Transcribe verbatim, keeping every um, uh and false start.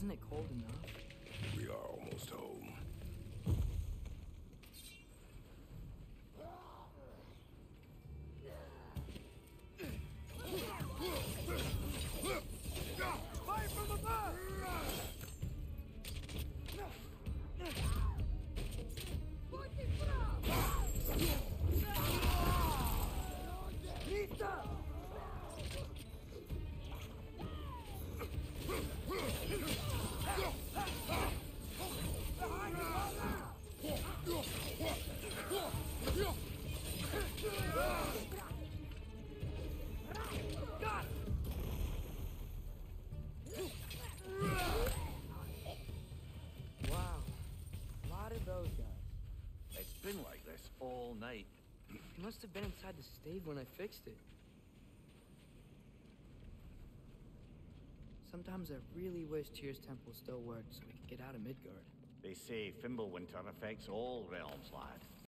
Isn't it cold enough? We are almost home. Fire from above! Got it! Wow. A lot of those guys. It's been like this all night. He must have been inside the stave when I fixed it. Sometimes I really wish Tyr's temple still worked so we could get out of Midgard. They say Fimbulwinter affects all realms, lad.